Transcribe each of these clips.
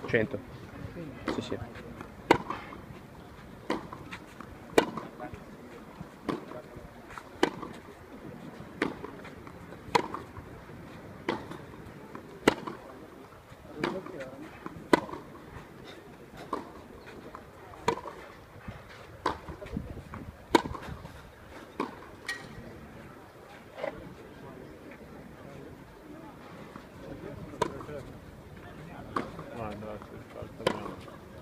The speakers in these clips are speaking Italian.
100. Sì, sì. Guarda, aspetta.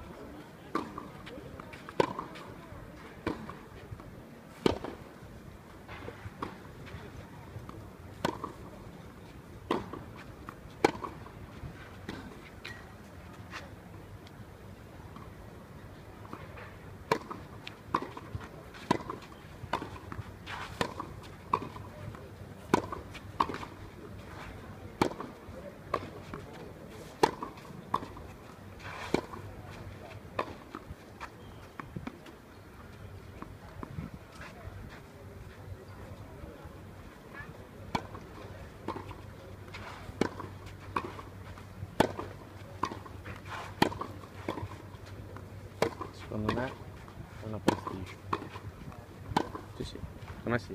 Secondo me è una prestige. Sì, sì, secondo me sì.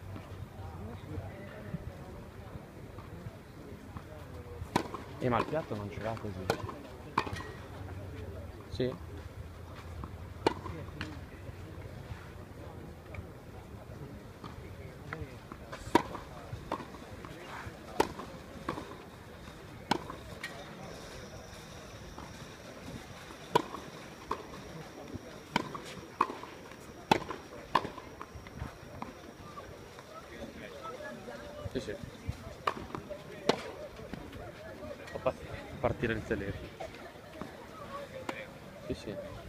Ma il piatto non ce l'ha così. Sì. Sì, sì. Fa partire il telefono. Sì, sì.